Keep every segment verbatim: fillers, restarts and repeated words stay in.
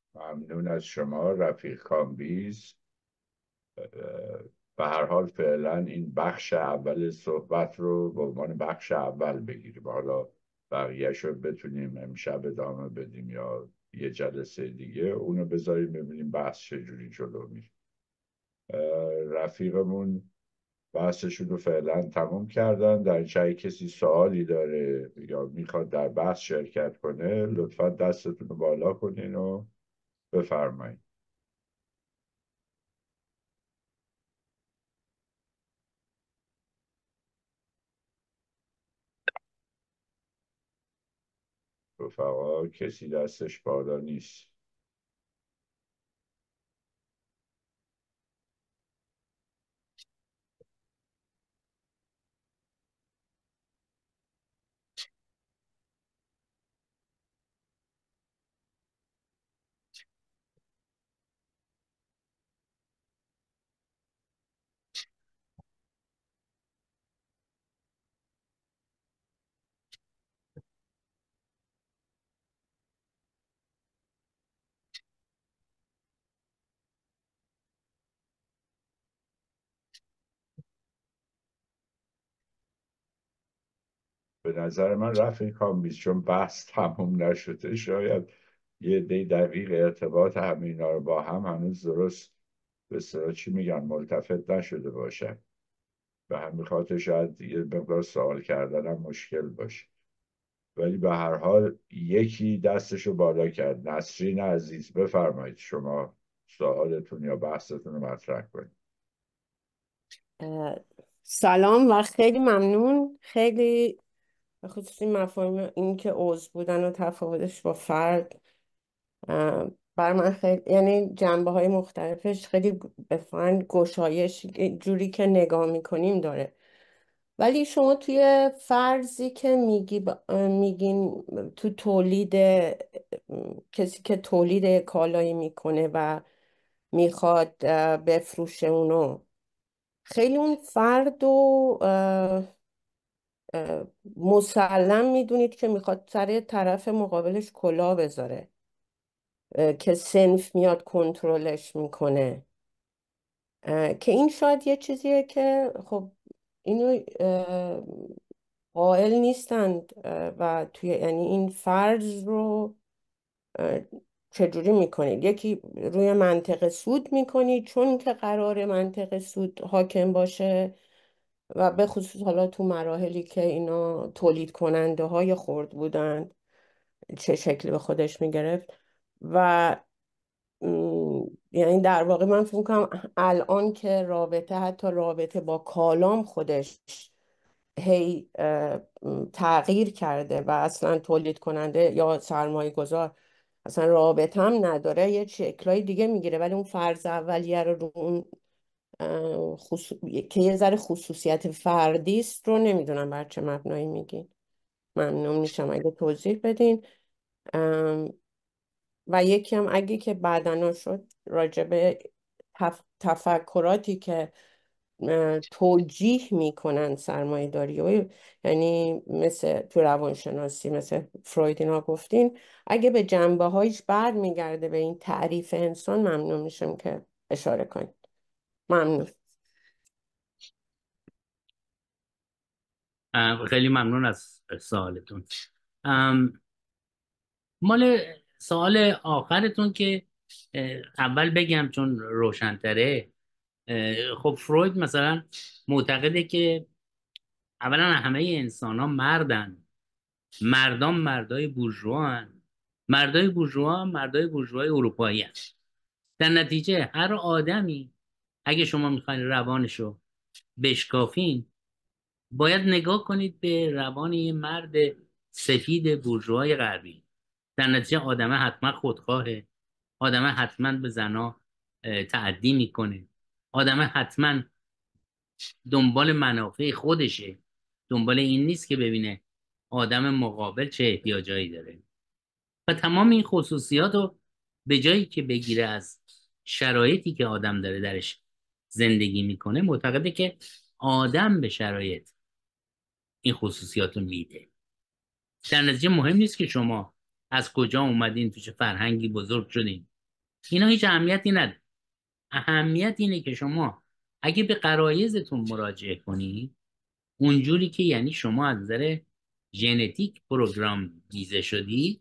ممنون از شما رفیق کامبیز. به هر حال فعلا این بخش اول صحبت رو به عنوان بخش اول بگیریم، حالا بقیهش رو بتونیم امشب ادامه بدیم یا یه جلسه دیگه اونو بذاریم ببینیم بحث چجوری جلو میره. رفیقمون بحثشون رو فعلا تموم کردن. در جای کسی سوالی داره یا میخواد در بحث شرکت کنه لطفا دستتون رو بالا کنین و بفرمایید. رفقا کسی دستش بالا نیست. به نظر من رفیق کامبیز چون بحث تموم نشده شاید یه دی دقیق ارتباط همه اینا رو با هم هنوز درست به اصطلاح چی میگن ملتفت نشده باشن. به همین خاطر شاید یه مقدار سوال کردن هم مشکل باشه. ولی به هر حال یکی دستشو بالا کرد. نسرین عزیز بفرمایید شما سوالتون یا بحثتون رو مطرح کنید. اه، سلام و خیلی ممنون. خیلی به خصوص این مفاهیم این که عضو بودن و تفاوتش با فرد اه، بر من خیلی، یعنی جنبه های مختلفش خیلی به فن گشایش جوری که نگاه میکنیم داره. ولی شما توی فرضی که میگی ب- میگین تو تولید، کسی که تولید کالایی میکنه و میخواد اه، بفروشه اونو، خیلی اون فرد و اه، مسلم میدونید که میخواد سر طرف مقابلش کلاه بذاره، اه، که سنف میاد کنترلش میکنه. اه، که این شاید یه چیزیه که خب اینو اه، قائل نیستند، اه، و توی یعنی این فرض رو اه، چجوری میکنید؟ یکی روی منطق سود میکنید چون که قرار منطق سود حاکم باشه، و به خصوص حالا تو مراحلی که اینا تولید کننده های خرد بودن چه شکلی به خودش میگرفت. و م، یعنی در واقع من فکر کنم الان که رابطه، حتی رابطه با کالام خودش هی اه، م، تغییر کرده و اصلا تولید کننده یا سرمایه گذار اصلا رابطه هم نداره، یه شکلای دیگه میگیره. ولی اون فرض اولیه رو رو اون اه، خصو... که یه ذره خصوصیت فردی است رو نمیدونم بر چه مبنایی میگین. ممنون میشم اگه توضیح بدین. ام، و یکی هم اگه که بعدنا شد راجب تف... تفکراتی که اه، توجیه میکنن سرمایه داری و یعنی مثل تو روانشناسی مثل فروید اینا گفتین، اگه به جنبه هایش بر میگرده به این تعریف انسان، ممنون میشم که اشاره کنید. ممنون. اه، خیلی ممنون از سوالتون. ام، مال سوال آخرتون که اه، اول بگم چون روشنتره. اه، خب فروید مثلا معتقده که اولا همه انسان ها مردن، مردان مردای بورژوا هن. مردای بورژوا هم مردای بورژوای اروپایی هن. در نتیجه هر آدمی اگه شما میخواین روانشو بشکافین باید نگاه کنید به روان یه مرد سفید بورژوای غربی. در نتیجه آدمه حتما خودخواهه، آدمه حتما به زنا اه، تعدی میکنه، آدمه حتما دنبال منافع خودشه، دنبال این نیست که ببینه آدم مقابل چه احتیاجایی داره. و تمام این خصوصیات رو به جایی که بگیره از شرایطی که آدم داره درش زندگی میکنه، معتقده که آدم به شرایط این خصوصیات رو میده. در نتیجه مهم نیست که شما از کجا اومدین، تو چه فرهنگی بزرگ شدین، اینا هیچ اهمیتی نداره. اهمیت اینه که شما اگه به غرایزتون مراجعه کنی، اونجوری که یعنی شما از نظر ژنتیک پروگرام ریزه شدی،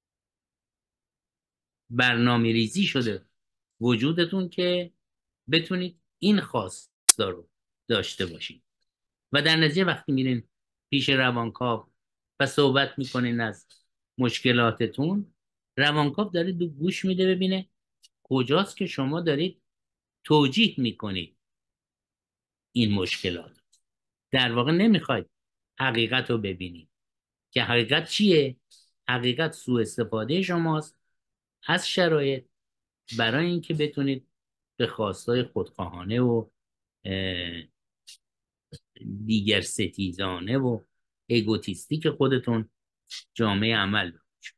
برنامه ریزی شده وجودتون که بتونید این خواستا رو داشته باشید. و در نتیجه وقتی میرین پیش روانکاو و صحبت میکنین از مشکلاتتون، روانکاو داره دو گوش میده ببینه کجاست که شما دارید توجیه میکنید این مشکلات. در واقع نمیخواید حقیقت رو ببینید که حقیقت چیه؟ حقیقت سوء استفاده شماست از شرایط برای اینکه بتونید به خواستای خودخواهانه و دیگر ستیزانه و ایگوتیستیک خودتون جامعه عمل بکنید.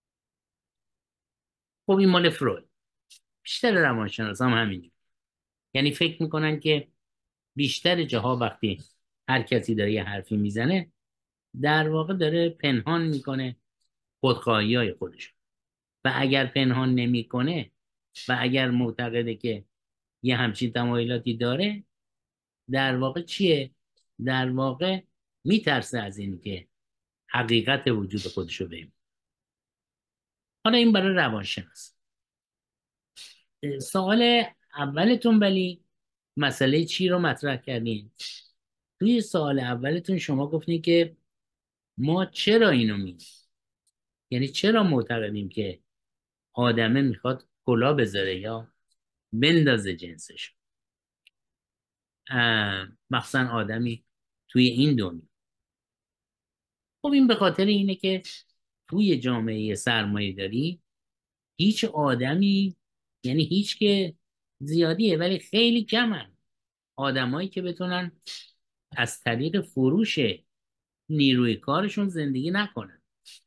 خب این مال فروید. بیشتر روانشناس هم همینجور، یعنی فکر میکنن که بیشتر جاها وقتی هر کسی داره یه حرفی میزنه در واقع داره پنهان میکنه خودخواهی های خودش، و اگر پنهان نمیکنه و اگر معتقده که یه همچین تمایلاتی داره، در واقع چیه؟ در واقع میترسه از این که حقیقت وجود خودشو ببینه. حالا این برای روانشناس. سوال اولتون ولی مسئله چی رو مطرح کردین؟ توی سوال اولتون شما گفتین که ما چرا اینو میگیم، یعنی چرا معتقدیم که آدمه میخواد کلا بذاره یا بندازه جنسش، مخصوصا آدمی توی این دنیا. خب این به خاطر اینه که توی جامعه سرمایه داری هیچ آدمی، یعنی هیچ که زیادیه ولی خیلی کمن آدمایی که بتونن از طریق فروش نیروی کارشون زندگی نکنن.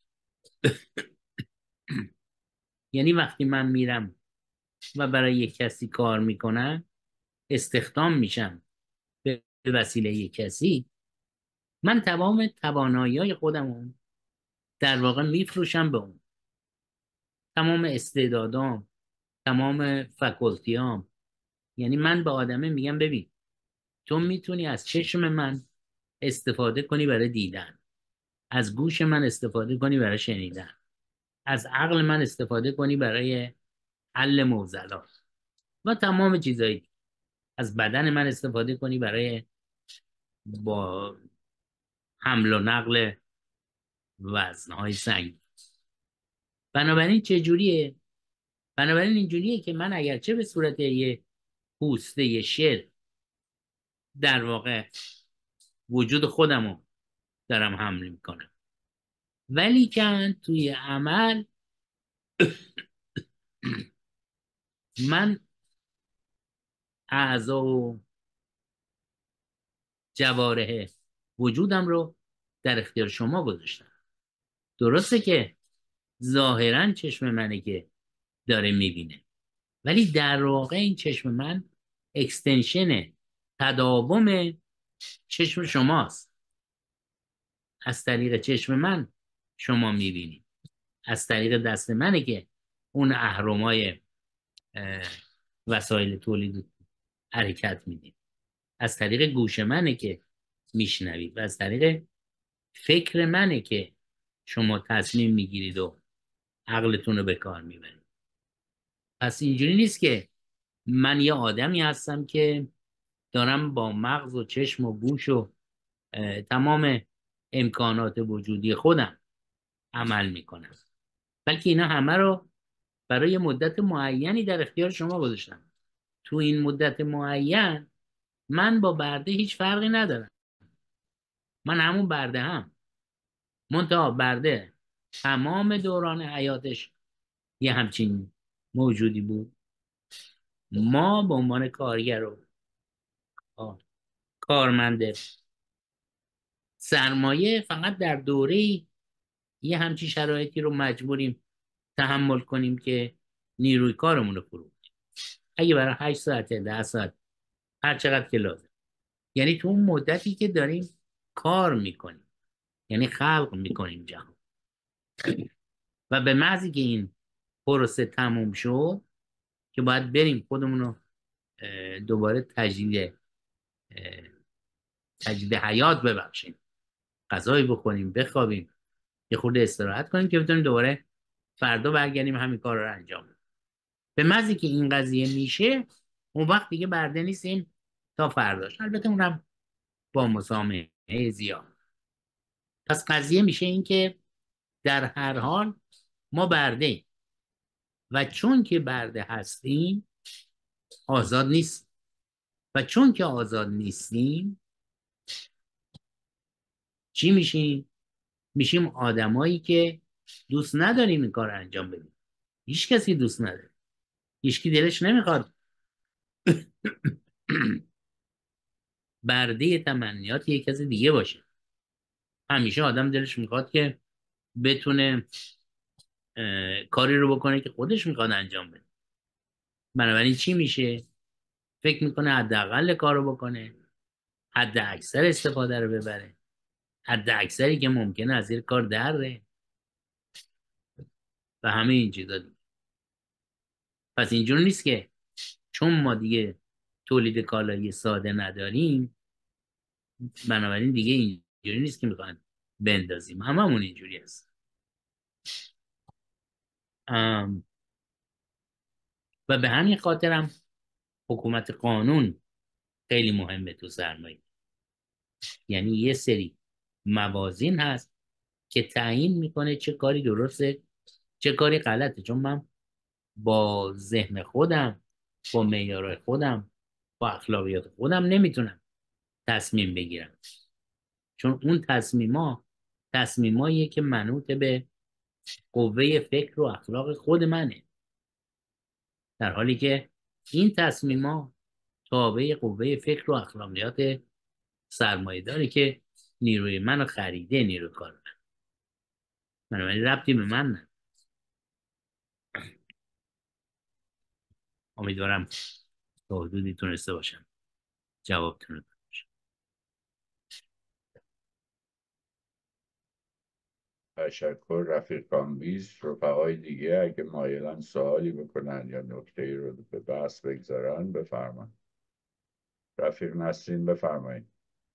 یعنی وقتی من میرم و برای یک کسی کار میکنم، استخدام میشم به وسیله یک کسی، من تمام توانایی‌های خودمون در واقع میفروشم به اون، تمام استعدادام، تمام فکولتیام. یعنی من به آدمه میگم ببین تو میتونی از چشم من استفاده کنی برای دیدن، از گوش من استفاده کنی برای شنیدن، از عقل من استفاده کنی برای حل معضلات و تمام چیزایی، از بدن من استفاده کنی برای با حمل و نقل وزنهای سنگین. بنابراین چجوریه؟ بنابراین اینجوریه که من اگرچه به صورت یه پوسته یه شعر در واقع وجود خودمو دارم حمل میکنم، ولی که توی عمل من اعضا و جوارح وجودم رو در اختیار شما گذاشتم. درسته که ظاهرا چشم منه که داره میبینه، ولی در واقع این چشم من اکستنشن تداوم چشم شماست. از طریق چشم من شما میبینید، از طریق دست منه که اون اهرمای وسایل تولید حرکت میدید، از طریق گوش منه که میشنوید و از طریق فکر منه که شما تصمیم میگیرید و عقلتون رو به کار میبرید. پس اینجوری نیست که من یه آدمی هستم که دارم با مغز و چشم و گوش و تمام امکانات وجودی خودم عمل میکنم، بلکه اینا همه رو برای مدت معینی در اختیار شما گذاشتم. تو این مدت معین من با برده هیچ فرقی ندارم، من همون برده هم، منتها برده تمام دوران حیاتش یه همچین موجودی بود. ما به عنوان کارگر و کارمنده سرمایه فقط در دوره یه همچین شرایطی رو مجبوریم تحمل کنیم که نیروی کارمون رو فرو بدیم. اگه برای هشت ساعت ده ساعت هر چقدر که لازم، یعنی تو اون مدتی که داریم کار میکنیم، یعنی خلق میکنیم جهان، و به محضی که این پروسه تموم شد که باید بریم خودمون رو دوباره تجدید تجدید حیات ببخشیم، غذایی بخوریم، بخوابیم، یه خورده استراحت کنیم که بتونیم دوباره فردا برگردیم همین کار رو انجام بدیم. به محضی که این قضیه میشه، اون وقت دیگه برده نیستیم تا فرداش، البته اونم با مسامحه زیاد. پس قضیه میشه این که در هر حال ما برده ایم و چون که برده هستیم آزاد نیست و چون که آزاد نیستیم چی میشیم؟ میشیم آدمایی که دوست نداریم این کار انجام بدیم. هیچ کسی دوست نداره، هیچ کی دلش نمیخواد برده تمنیات یک کسی دیگه باشه. همیشه آدم دلش میخواد که بتونه کاری رو بکنه که خودش میخواد انجام بده. بنابراین چی میشه؟ فکر میکنه حداقل کار رو بکنه، حد اکثر استفاده رو ببره، حد اکثری که ممکنه از زیر کار دره و همه این چیزا دیگه. پس اینجور نیست که چون ما دیگه تولید کالایی ساده نداریم بنابراین دیگه اینجوری نیست که میخوان بندازیم، هممون اینجوری هست. و به همین خاطرم حکومت قانون خیلی مهمه تو سرمایه. یعنی یه سری موازین هست که تعیین میکنه چه کاری درسته چه کاری غلطه. چون من با ذهن خودم، با معیارهای خودم، با اخلاقیات خودم نمیتونم تصمیم بگیرم، چون اون تصمیما تصمیماییه که منوط به قوه فکر و اخلاق خود منه، در حالی که این تصمیما تابع قوه فکر و اخلاقیات سرمایه داره که نیروی منو خریده، نیروی کار من. بنابراین ربطی به من نه. امیدوارم تا حدودی تونسته باشم جوابتون رو بدم. تشکر رفیق کامبیز. رفقای دیگه اگه مایلن سوالی بکنن یا نکته رو به بحث بگذارن بفرمایید. رفیق نسرین بفرمایید.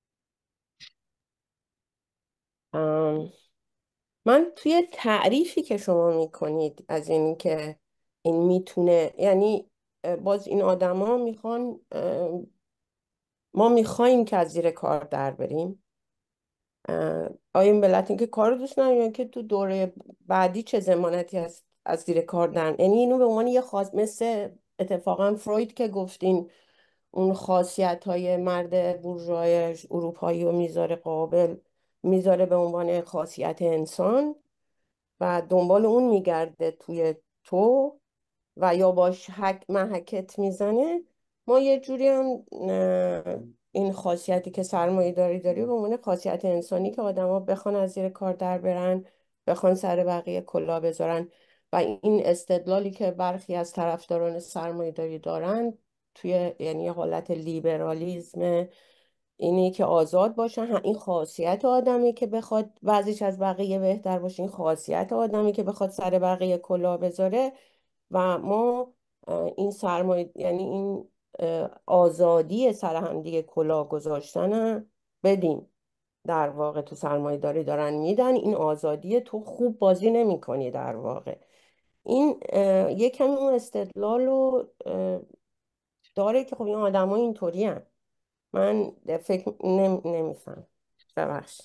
من توی تعریفی که شما میکنید از این که این میتونه، یعنی باز این آدما میخوان، ما میخوایم که از زیر کار در بریم. آیا این ملت این که کار رو دوست ندارن که تو دوره بعدی چه ضمانتی هست از زیر کار در، یعنی اینو به عنوان یه خاص، مثل اتفاقا فروید که گفتین اون خاصیت های مرد بورژوای اروپایی رو میذاره قابل، میذاره به عنوان خاصیت انسان و دنبال اون میگرده توی تو و یا باش حک محکت میزنه. ما یه جوری هم این خاصیتی که سرمایه داری داری به عنوان خاصیت انسانی که آدما بخوان از زیر کار در برن، بخوان سر بقیه کلاه بذارن. و این استدلالی که برخی از طرفداران سرمایه داری دارن توی یعنی حالت لیبرالیسم، اینی که آزاد باشن، این خاصیت آدمی که بخواد وضعش از بقیه بهتر باشه، این خاصیت آدمی که بخواد سر بقیه کلاه بذاره. و ما این سرمایه، یعنی این آزادی سر هم دیگه کلاه گذاشتن بدیم در واقع تو سرمایه داری دارن میدن. این آزادی تو خوب بازی نمی کنی در واقع. این یک کمی اون استدلال رو داره که خب این آدم ها اینطوری هن. من فکر نم... نمیفهم. ببخش.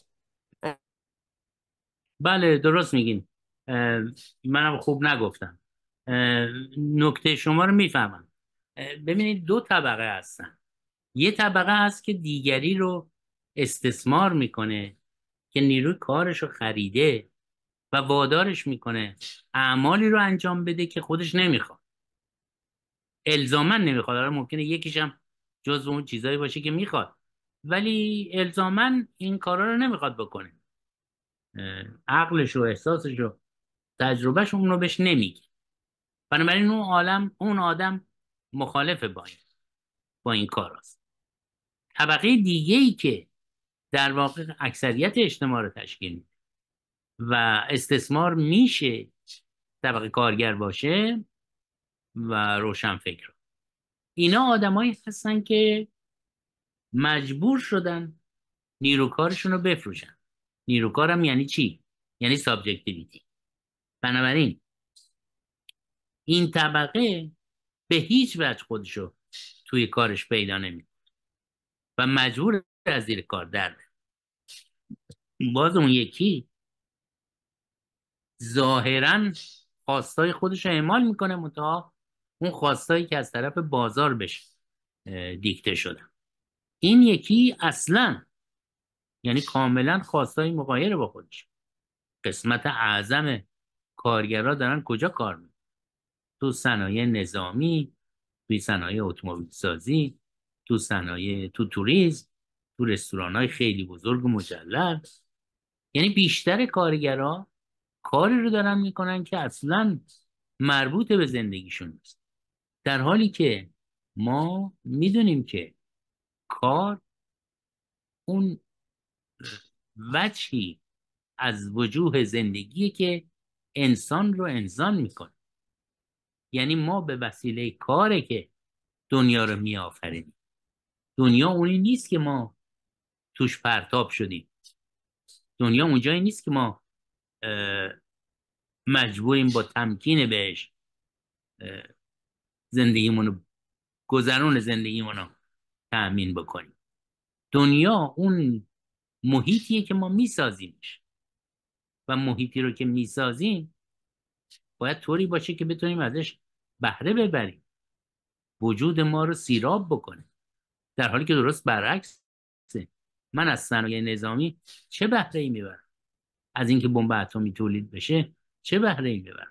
بله درست میگین، منم خوب نگفتم. نکته شما رو میفهمم. ببینید دو طبقه هستن. یه طبقه هست که دیگری رو استثمار میکنه که نیروی کارش رو خریده و وادارش میکنه اعمالی رو انجام بده که خودش نمیخواد، الزاما نمیخواد. آره ممکنه یکیش هم جزو اون چیزایی باشه که میخواد ولی الزاما این کارا رو نمیخواد بکنه، عقلش و احساسش و تجربهش اون رو بهش نمیگه. بنابراین اون عالم اون آدم مخالف با این با این کار هست. طبقه دیگه ای که در واقع اکثریت اجتماع رو تشکیل میده و استثمار میشه طبقه کارگر باشه، و روشنفکران. اینا آدمایی هستن که مجبور شدن نیروکارشون رو بفروشن. نیروکارم یعنی چی؟ یعنی سابجکتیویتی. بنابراین این طبقه به هیچ وجه خودشو توی کارش پیدا نمیکنه و مجبور از زیر کار در بره. باز اون یکی ظاهرا خواستای خودش رو اعمال میکنه، منتها اون خواستایی که از طرف بازار بشه دیکته شدن. این یکی اصلا، یعنی کاملا خواستای مغایر با خودش. قسمت اعظم کارگرها دارن کجا کار میکنن؟ تو صنایع نظامی، توی صنایع اتومبیل سازی، تو صنایع، تو توریسم، تو رستوران‌های خیلی بزرگ و مجلل. یعنی بیشتر کارگرها کاری رو دارن میکنن که اصلا مربوط به زندگیشون نیست، در حالی که ما میدونیم که کار اون وجهی از وجوه زندگیه که انسان رو انسان میکنه. یعنی ما به وسیله کاره که دنیا رو میآفرینیم. دنیا اونی نیست که ما توش پرتاب شدیم. دنیا اونجایی نیست که ما مجبوریم با تمکین بهش زندگیمون رو، گذرون زندگیمون رو تأمین بکنیم. دنیا اون محیطیه که ما میسازیمش و محیطی رو که میسازیم باید طوری باشه که بتونیم ازش بهره ببریم، وجود ما رو سیراب بکنه. در حالی که درست برعکس، من از صنایع نظامی چه بهره ای میبرم؟ از اینکه بمب اتمی تولید بشه چه بهره ای میبرم؟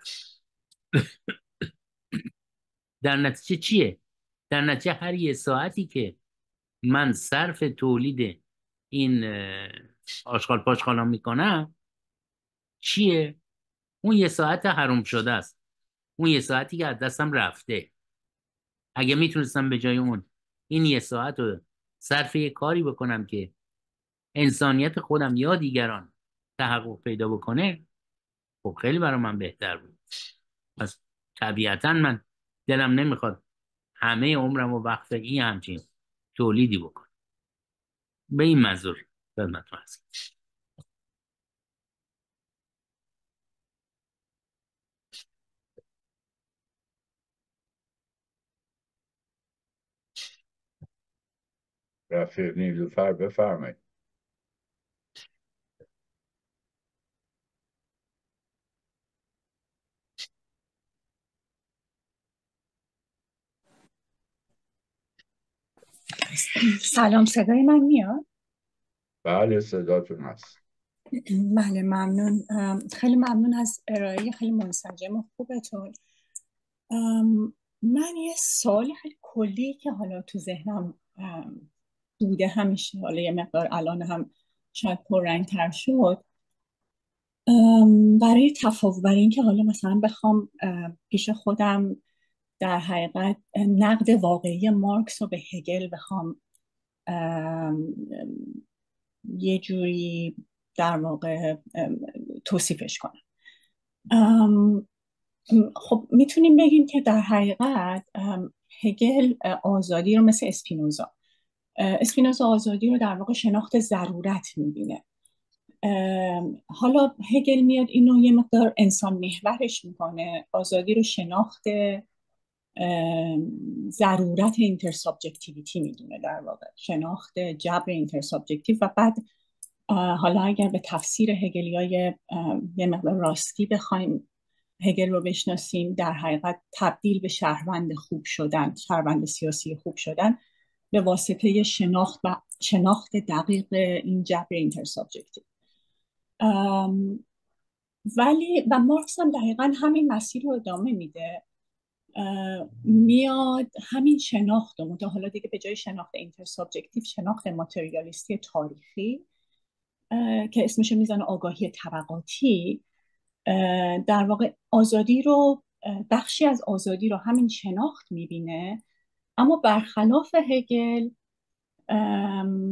در نتیجه چیه؟ در نتیجه هر یه ساعتی که من صرف تولید این آشغال پاشغالا میکنم چیه؟ اون یه ساعت حروم شده است. اون یه ساعتی که از دستم رفته. اگه میتونستم به جای اون این یه ساعت رو صرف یه کاری بکنم که انسانیت خودم یا دیگران تحقق پیدا بکنه، خب خیلی برای من بهتر بود. پس طبیعتا من دلم نمیخواد همه عمرم و وقت این همچین تولیدی بکنم. به این منظور خدمتتون هستم. رفیق نیلوفر بفرمایید. سلام، صدای من میاد؟ بله صداتون هست. بله ممنون. خیلی ممنون از ارائه خیلی منسجم و خوبتون. من یه سوال خیلی کلی که حالا تو ذهنم بوده همیشه، حالا یه مقدار الان هم شاید پررنگ‌تر شد، برای تفاوت، برای اینکه حالا مثلا بخوام پیش خودم در حقیقت نقد واقعی مارکس رو به هگل بخوام یه جوری در واقع توصیفش کنم. خب میتونیم بگیم که در حقیقت هگل آزادی رو مثل اسپینوزا اسپینوزا آزادی رو در واقع شناخت ضرورت میبینه. حالا هگل میاد اینو یه مقدار انسان محورش میکنه، آزادی رو شناخت ضرورت اینترسابجکتیویتی میدونه، در واقع شناخت جبر اینترسابجکتیو. و بعد حالا اگر به تفسیر هگلیای یه مقدار راستی بخوایم هگل رو بشناسیم، در حقیقت تبدیل به شهروند خوب شدن، شهروند سیاسی خوب شدن به واسطه شناخت و شناخت دقیق این جبر اینترسابجکتیو. ولی و مارکس هم دقیقا همین مسیر رو ادامه میده، میاد همین شناخت رو، حالا دیگه به جای شناخت اینترسابجکتیو شناخت ماتریالیستی تاریخی که اسمشو میزنه آگاهی طبقاتی، در واقع آزادی رو، بخشی از آزادی رو همین شناخت میبینه. اما برخلاف هگل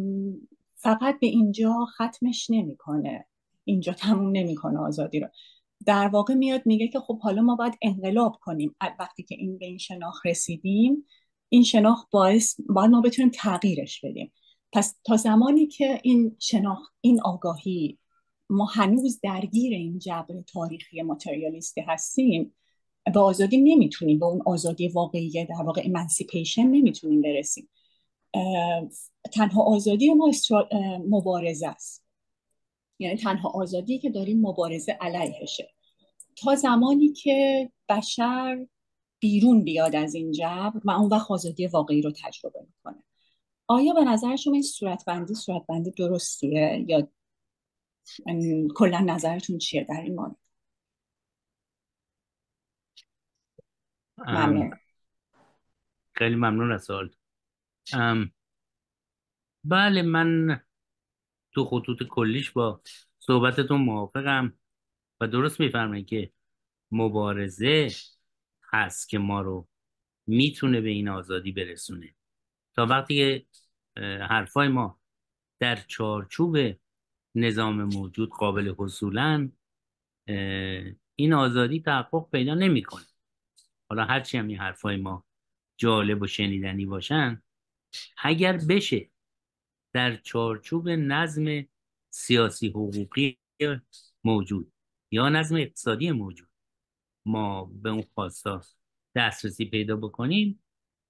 فقط به اینجا ختمش نمیکنه، اینجا تموم نمیکنه آزادی رو، در واقع میاد میگه که خب حالا ما باید انقلاب کنیم. وقتی که این به این شناخت رسیدیم، این شناخت باعث باید ما بتونیم تغییرش بدیم. پس تا زمانی که این شناخت، این آگاهی، ما هنوز درگیر این جبر تاریخی ماتریالیستی هستیم، به آزادی نمیتونیم، به اون آزادی واقعی در واقع امانسیپیشن نمیتونیم برسیم. تنها آزادی ما مبارزه است، یعنی تنها آزادی که داریم مبارزه علیهشه. تا زمانی که بشر بیرون بیاد از این جبر و اون وقت آزادی واقعی رو تجربه میکنه. آیا به نظر شما این صورتبندی صورتبندی درستیه یا کلا نظرتون چیه در این مورد؟ ممنون. خیلی ممنون از سوال. بله، من تو خطوط کلیش با صحبتتون موافقم و درست میفرمایید که مبارزه هست که ما رو میتونه به این آزادی برسونه. تا وقتی که حرفای ما در چارچوب نظام موجود قابل حصولن، این آزادی تحقق پیدا نمیکنه. حالا هرچی هم این حرفای ما جالب و شنیدنی باشن، اگر بشه در چارچوب نظم سیاسی حقوقی موجود یا نظم اقتصادی موجود ما به اون خواستا دسترسی پیدا بکنیم،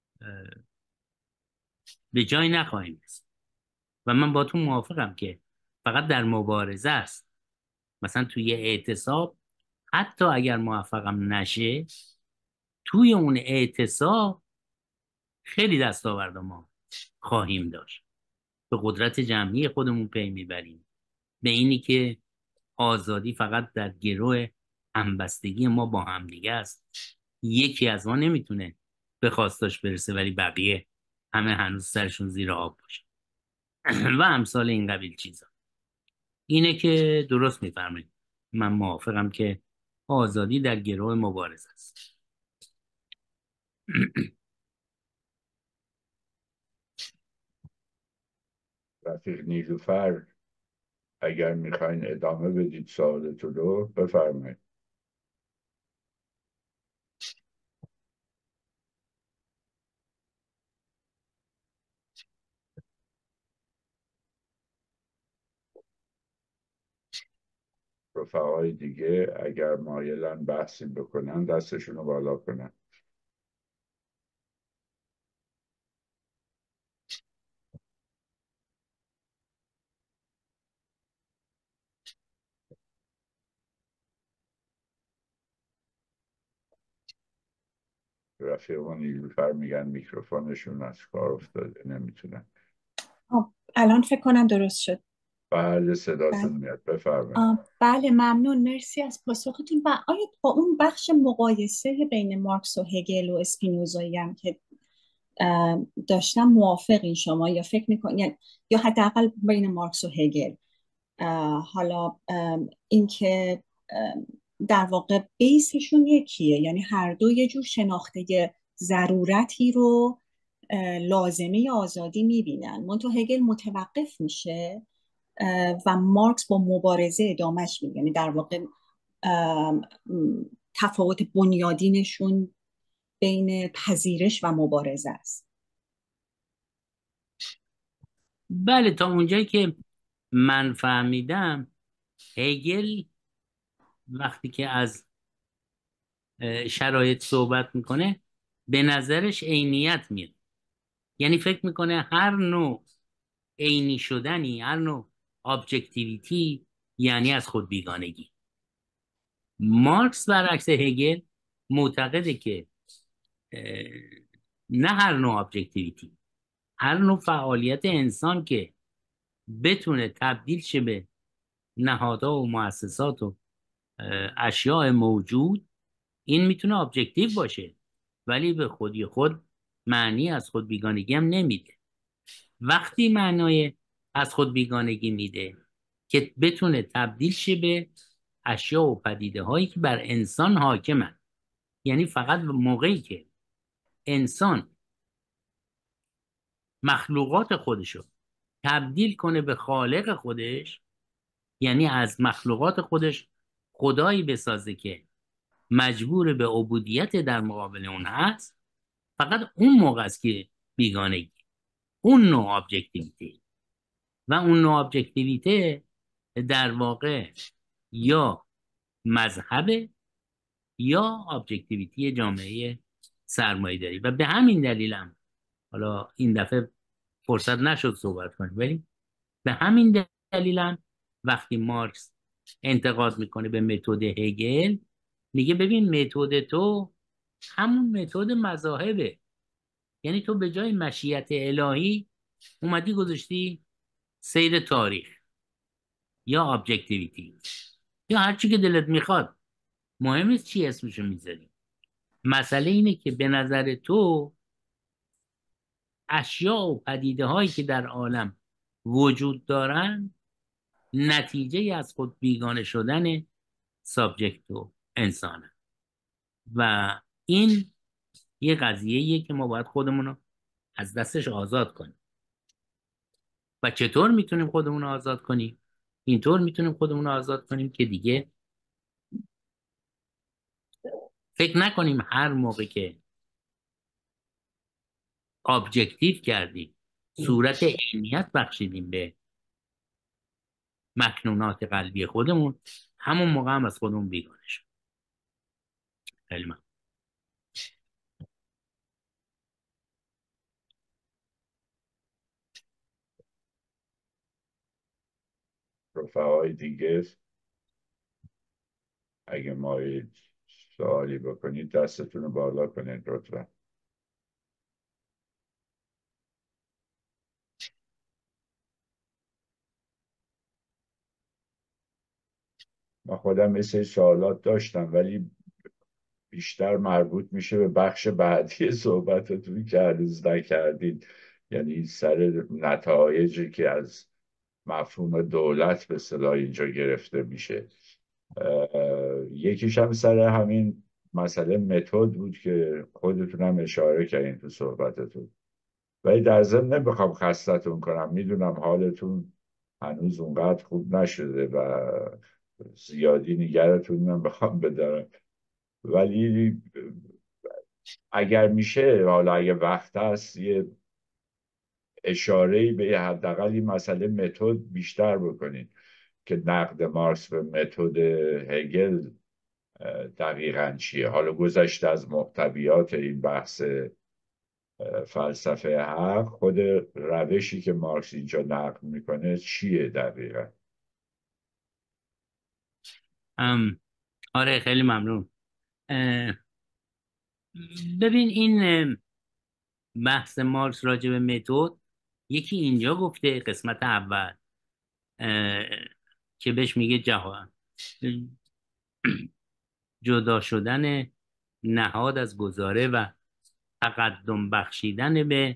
به جایی نخواهیم رسید. و من با تو موافقم که فقط در مبارزه است. مثلا توی یه اعتصاب حتی اگر موفقم نشه، توی اون اعتصاب خیلی دستاورد ما خواهیم داشت. به قدرت جمعی خودمون پی میبریم، به اینی که آزادی فقط در گروه همبستگی ما با همدیگه است. یکی از ما نمیتونه به خواستاش برسه ولی بقیه همه هنوز سرشون زیر آب باشه و امثال این قبیل چیزا. اینه که درست میفرمایید. من موافقم که آزادی در گروه مبارزه است. رفیق نیلوفر، اگر میخواین ادامه بدید سوالتون رو بفرمایید. رفقای دیگه اگر مایلن بحثی بکنن دستشون رو بالا کنن. رفیقان نیلوفر میگن میکروفونشون از کار افتاده، نمیتونن. الان فکر کنم درست شد. بله، صداتون میاد، بفرمایید. بله ممنون، مرسی از پاسختون. و آیا با اون بخش مقایسه بین مارکس و هگل و اسپینوزایی هم که داشتم موافقین شما، یا فکر میکنید یا, یا حداقل بین مارکس و هگل، حالا اینکه در واقع بیسشون یکیه، یعنی هر دو یه جور شناخته ضرورتی رو لازمه آزادی میبینن، منتها هگل متوقف میشه و مارکس با مبارزه ادامهش میده. یعنی در واقع تفاوت بنیادینشون بین پذیرش و مبارزه است. بله، تا اونجایی که من فهمیدم هگل وقتی که از شرایط صحبت میکنه به نظرش عینیت میاد. یعنی فکر میکنه هر نوع عینی شدنی، هر نوع ابجکتیویتی یعنی از خود بیگانگی. مارکس برعکس هگل معتقده که نه هر نوع ابجکتیویتی، هر نوع فعالیت انسان که بتونه تبدیل شه به نهادها و مؤسسات و اشیاء موجود، این میتونه ابجکتیو باشه ولی به خودی خود معنی از خود بیگانگی هم نمیده. وقتی معنای از خود بیگانگی میده که بتونه تبدیل شه به اشیاء و پدیده هایی که بر انسان حاکمن. یعنی فقط موقعی که انسان مخلوقات خودشو تبدیل کنه به خالق خودش، یعنی از مخلوقات خودش خدایی بسازه که مجبور به عبودیت در مقابل اون هست، فقط اون موقع است که بیگانگی، اون نوع ابجکتیویته. و اون نوع ابجکتیویته در واقع یا مذهب یا ابجکتیویتی جامعه سرمایه‌داری. و به همین دلیلم، حالا این دفعه فرصت نشد صحبت کنیم، ولی به همین دلیلم وقتی مارکس انتقاد میکنه به متد هگل، میگه ببین متد تو همون متد مذاهبه. یعنی تو به جای مشیت الهی اومدی گذاشتی سیر تاریخ یا ابجکتیویتی یا هر چی که دلت میخواد، مهم نیست چی اسمشو میذاری. مسئله اینه که به نظر تو اشیاء و پدیده هایی که در عالم وجود دارن نتیجه از خود بیگانه شدن سابجکت و انسانه. و این یه قضیه‌ایه که ما باید خودمون رو از دستش آزاد کنیم. و چطور میتونیم خودمون رو آزاد کنیم؟ اینطور میتونیم خودمون رو آزاد کنیم که دیگه فکر نکنیم هر موقع که ابجکتیو کردیم، صورت عینیت بخشیدیم به مکنونات قلبی خودمون، همون موقع هم از خودمون بیگانه شد. خیلی ممنون. رفقای دیگه اگه ما سوالی بکنید دستتون رو بالا کنید لطفا. من خودم مثل سوالات داشتم ولی بیشتر مربوط میشه به بخش بعدی صحبتتون که هنوز نکردید، یعنی سر نتایجی که از مفهوم دولت به اصطلاح اینجا گرفته میشه. یکیش هم سر همین مسئله متد بود که خودتون هم اشاره کردین تو صحبتتون، ولی در ضمن نمیخوام خستتون کنم، میدونم حالتون هنوز اونقدر خوب نشده و زیادی نگرتون نمیخوام بدارم، ولی اگر میشه، حالا اگه وقت هست، یه اشاره‌ای به حداقل این مسئله متد بیشتر بکنید که نقد مارکس به متد هگل دقیقاً چیه. حالا گذشته از محتویات این بحث فلسفه حق، خود روشی که مارکس اینجا نقد میکنه چیه دقیقاً؟ ام آره خیلی ممنون. ببین این بحث مارکس راجع به متد، یکی اینجا گفته قسمت اول که بهش میگه جهان جدا شدن نهاد از گزاره و تقدم بخشیدن به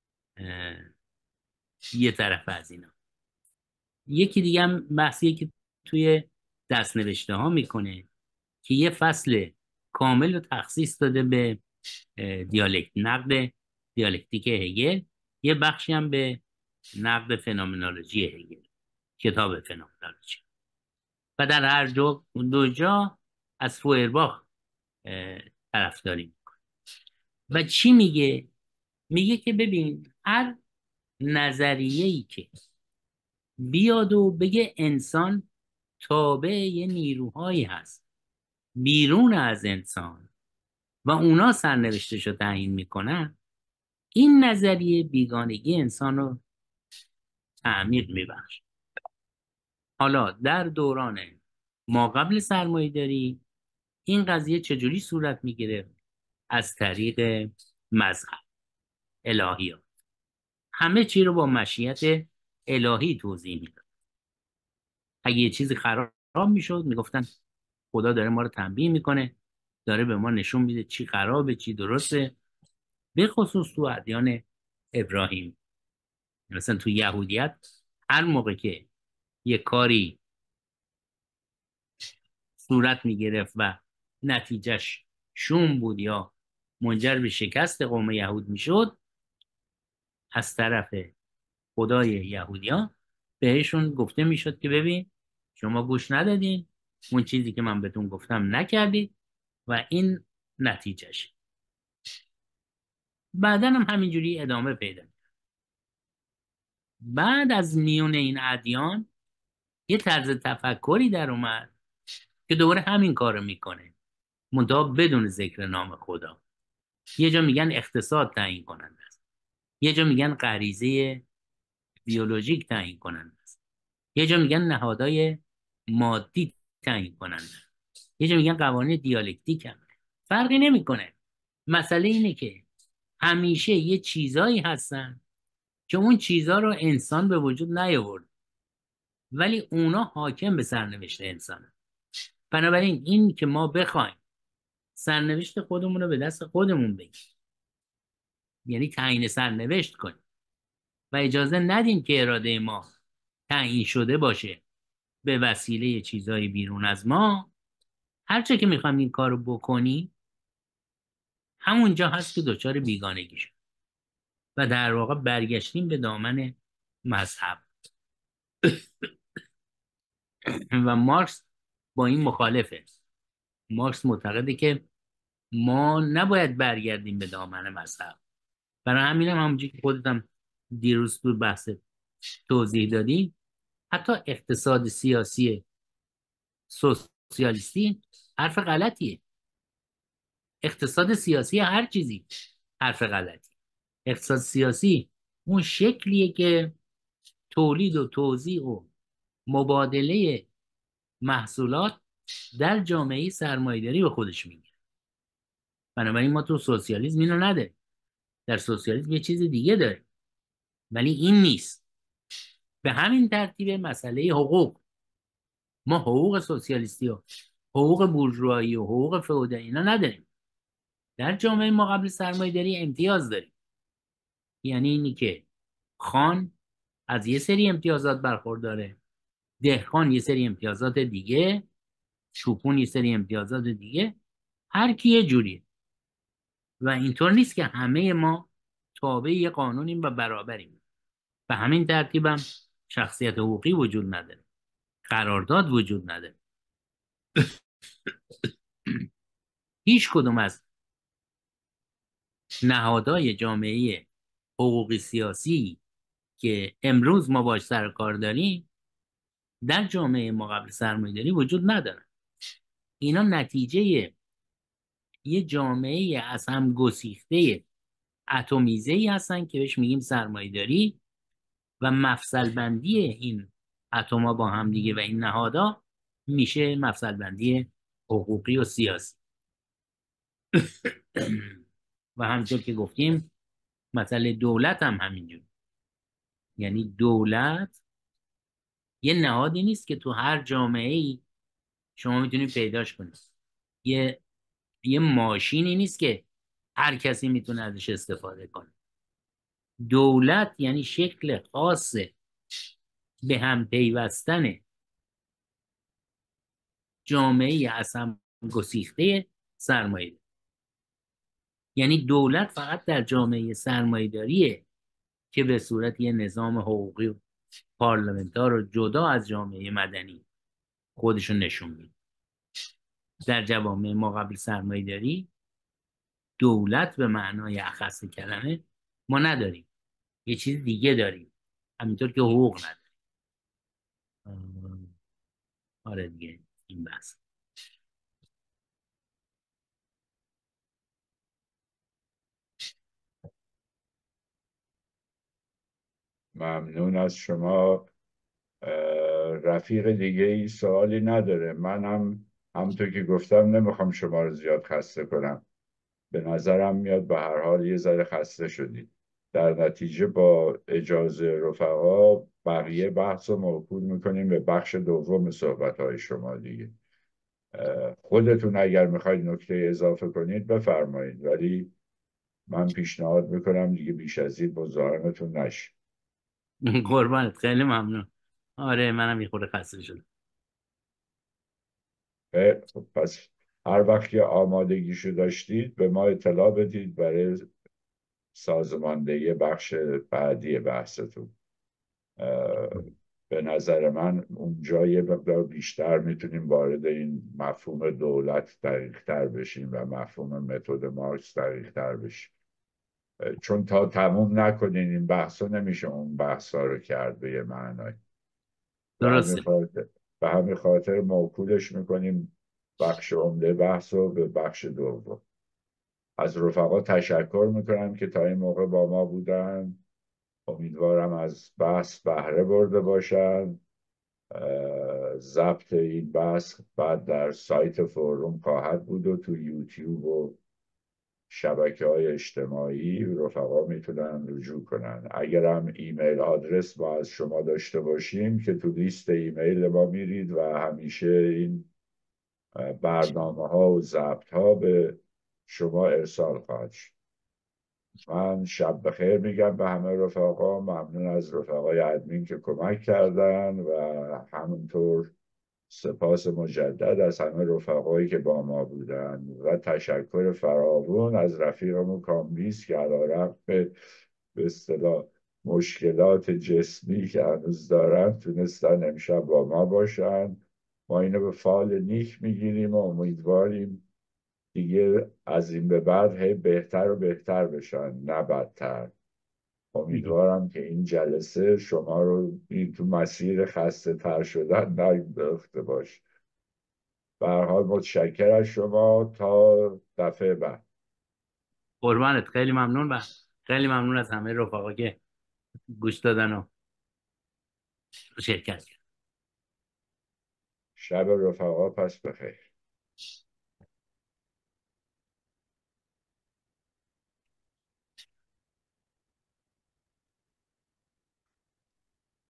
یه طرف از اینا. یکی دیگه هم بحثیه که توی دست نوشته ها میکنه که یه فصل کامل رو تخصیص داده به دیالکت، نقد دیالکتیک هگل، یه بخشی هم به نقد فنومنولوژی هگل، کتاب فنومنولوژی. و در هر دو, دو جا از فویرباخ طرفداری میکنه. و چی میگه؟ میگه که ببین هر نظریه‌ای که بیاد و بگه انسان تابع یه نیروهایی هست بیرون از انسان و اونا سرنوشتش رو تعیین میکنن، این نظریه بیگانگی انسان رو تعمیق میبخش. حالا در دوران ما قبل سرمایه داری این قضیه چجوری صورت میگیره؟ از طریق مذهب، الهیات، همه چی رو با مشیت الهی توضیح میداد. اگه یه چیزی خراب میشد میگفتن خدا داره ما رو تنبیه میکنه، داره به ما نشون میده چی خرابه چی درسته. به خصوص تو ادیان ابراهیم، مثلا تو یهودیت، هر موقع که یه کاری صورت میگرفت و نتیجهش شوم بود یا منجر به شکست قوم یهود میشد، از طرف خدای یهودیان بهشون گفته میشد که ببین شما گوش ندادین، اون چیزی که من بهتون گفتم نکردید و این نتیجهش. بعدا هم همینجوری ادامه پیدا کرد. بعد از میون این ادیان یه طرز تفکری در اومد که دوباره همین کارو میکنه، منتها بدون ذکر نام خدا. یه جا میگن اقتصاد تعیین کننده است، یه جا میگن غریزه بیولوژیک تعیین کننده است، یه جا میگن نهادهای مادی تعیین کننده، یه جا میگن قوانین دیالکتیک هم. فرقی نمیکنه. مسئله اینه که همیشه یه چیزایی هستن که اون چیزا رو انسان به وجود نیاورد، ولی اونا حاکم به سرنوشت انسانه. بنابراین این که ما بخوایم سرنوشت خودمون رو به دست خودمون بگیریم، یعنی تعیین سرنوشت کنیم و اجازه ندیم که اراده ما تعیین شده باشه به وسیله چیزای بیرون از ما، هرچه که میخوایم این کار رو بکنیم همونجا هست که دچار بیگانگی شد و در واقع برگشتیم به دامن مذهب. و مارکس با این مخالفه. مارکس معتقده که ما نباید برگردیم به دامن مذهب. برای همینم هم همونجوری که خودتم دیروز تو بحث توضیح دادی، حتی اقتصاد سیاسی سوسیالیستی حرف غلطیه. اقتصاد سیاسی هر چیزی حرف غلطی. اقتصاد سیاسی اون شکلیه که تولید و توزیع و مبادله محصولات در جامعه سرمایه‌داری به خودش میگیره. بنابراین ما تو سوسیالیسم اینو نداریم. در سوسیالیسم یه چیز دیگه داریم، ولی این نیست. به همین ترتیب مسئله حقوق، ما حقوق سوسیالیستی و حقوق بورژوایی و حقوق فئودالی اینا نداریم. در جامعه ما قبل سرمایه‌داری امتیاز داریم. یعنی اینی که خان از یه سری امتیازات برخورداره، دهقان یه سری امتیازات دیگه، چوپون یه سری امتیازات دیگه، هر کی یه جوریه. و اینطور نیست که همه ما تابع یه قانونیم و برابریم. به همین ترتیبم شخصیت حقوقی وجود نداره، قرارداد وجود نداره. هیچ کدوم از نهادهای جامعه حقوقی سیاسی که امروز ما باش سر کار داریم در جامعه ما قبل سرمایه‌داری وجود نداره. اینا نتیجه یه جامعه از هم گسیخته اتمیزه‌ای هستن که بهش میگیم سرمایه‌داری و مفصل بندی این اتم‌ها با هم دیگه و این نهادها میشه مفصل بندی حقوقی و سیاسی. و همونطور که گفتیم مسئله دولت هم همینجور. یعنی دولت یه نهادی نیست که تو هر جامعه‌ای شما میتونید پیداش کنید. یه یه ماشینی نیست که هر کسی میتونه ازش استفاده کنه. دولت یعنی شکل خاص به هم پیوستن جامعه از هم گسیخته سرمایه‌داری. یعنی دولت فقط در جامعه سرمایه‌داریه که به صورت یه نظام حقوقی و پارلمانتار و جدا از جامعه مدنی خودشون نشون میده. در جوامع ما قبل سرمایه‌داری دولت به معنای اخص کلمه ما نداریم، یه چیز دیگه داریم، همینطور که حقوق نداریم. آره دیگه این بحث. ممنون از شما. رفیق دیگه ای سوالی نداره. منم همونطور که گفتم نمیخوام شما رو زیاد خسته کنم. به نظرم میاد به هر حال یه ذره خسته شدید. در نتیجه با اجازه رفقا بقیه بحث رو موکول میکنیم به بخش دوم صحبت های شما دیگه. خودتون اگر میخواید نکته اضافه کنید بفرمایید، ولی من پیشنهاد میکنم دیگه بیش از این مزاحمتون نشه. قربانت، خیلی ممنون. آره منم یه خورده خسته شدم. خب پس هر وقت که آمادگیشو داشتید به ما اطلاع بدید برای سازماندهی بخش بعدی بحثتون. به نظر من اونجا یه مقدار بیشتر میتونیم وارد این مفهوم دولت دقیق تر بشیم و مفهوم متد مارکس دقیق تر بشیم، چون تا تموم نکنین این بحثا نمیشه اون بحثا رو کرد به یه معنای. به همین درسته. خاطر به همین خاطر موکولش میکنیم بخش عمده بحث رو به بخش دوم. از رفقا تشکر میکنم که تا این موقع با ما بودن. امیدوارم از بحث بهره برده باشن. ضبط این بحث بعد در سایت فوروم خواهد بود و تو یوتیوب و شبکه های اجتماعی رفقا میتونن رجوع کنن. اگرم ایمیل آدرس ما از شما داشته باشیم که تو لیست ایمیل ما میرید و همیشه این برنامه ها و ضبط ها به شما ارسال خواهد شد. من شب بخیر میگم به همه رفقا. ممنون از رفقای ادمین که کمک کردن و همونطور سپاس مجدد از همه رفقایی که با ما بودن و تشکر فراوان از رفیقمون کامبیز که علیرغم به اصطلاح مشکلات جسمی که هنوز دارن تونستن امشب با ما باشن. ما اینو به فال نیک میگیریم و امیدواریم دیگه از این به بعد هی بهتر و بهتر بشن نه بدتر. امیدوارم که این جلسه شما رو این تو مسیر خسته تر شدن نینداخته باشه. به هر حال متشکر از شما تا دفعه بعد. قربانت، خیلی ممنون و خیلی ممنون از همه رفقا که گوش دادن و شرکت کردن. شب رفقا پس بخیر.